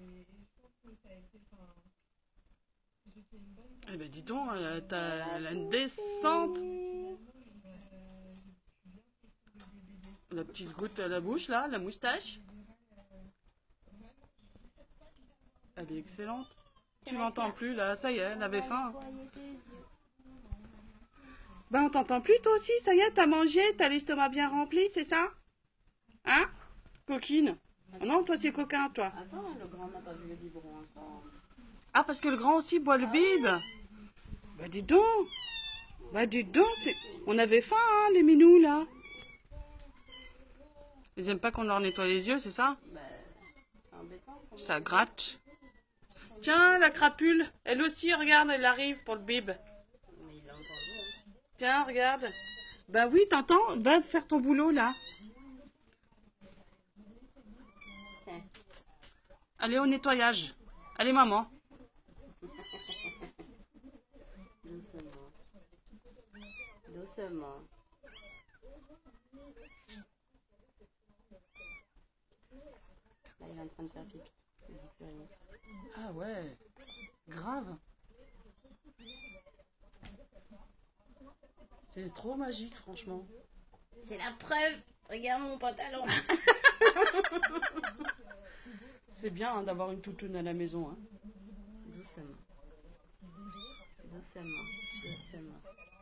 Eh ben dis donc, t'as une descente. La petite goutte à la bouche, là, la moustache. Elle est excellente. Tu l'entends plus, là, ça y est, elle avait faim. Ben, on t'entend plus, toi aussi, ça y est, t'as mangé, t'as l'estomac bien rempli, c'est ça? Hein? Coquine? Oh non, toi, c'est coquin, toi. Attends, le grand n'a pas vu le biberon encore. Ah, parce que le grand aussi boit le bib. Bah, dis donc. Bah, dis donc, on avait faim, hein, les minous, là. Ils aiment pas qu'on leur nettoie les yeux, c'est ça? Bah, c'est embêtant. Ça gratte. Tiens, la crapule, elle aussi, regarde, elle arrive pour le bib. Mais il l'a entendu, hein. Tiens, regarde. Bah oui, t'entends? Va faire ton boulot, là. Tiens. Allez au nettoyage. Allez, maman. Doucement. Doucement. Là, il est en train de faire pipi. Il dit plus rien. Ah ouais, grave. C'est trop magique, franchement. J'ai la preuve. Regarde mon pantalon. C'est bien hein, d'avoir une toutoune à la maison. Hein. Doucement. Doucement. Doucement.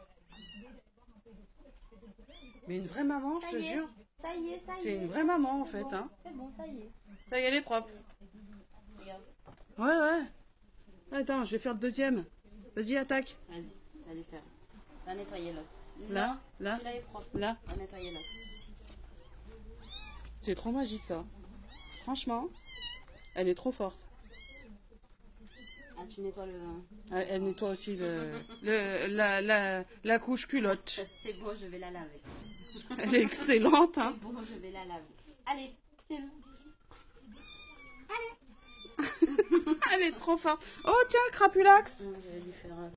Mais une vraie maman, je te jure. Ça y est, ça y est. C'est une vraie maman en fait. Bon, Hein. c'est bon, ça y est. Ça y est, elle est propre. Regarde. Ouais, ouais. Attends, je vais faire le deuxième. Vas-y, attaque. Vas-y, va lui faire. Va nettoyer l'autre. Là, là, Celui-là est propre. là. Va nettoyer l'autre. C'est trop magique ça. Franchement, elle est trop forte. Ah, tu nettoies le... Elle nettoie aussi la couche culotte. C'est bon, je vais la laver. Elle est excellente. Hein. C'est bon, je vais la laver. Allez, fais-le. Elle est trop forte. Oh tiens, Crapulax. Je vais lui faire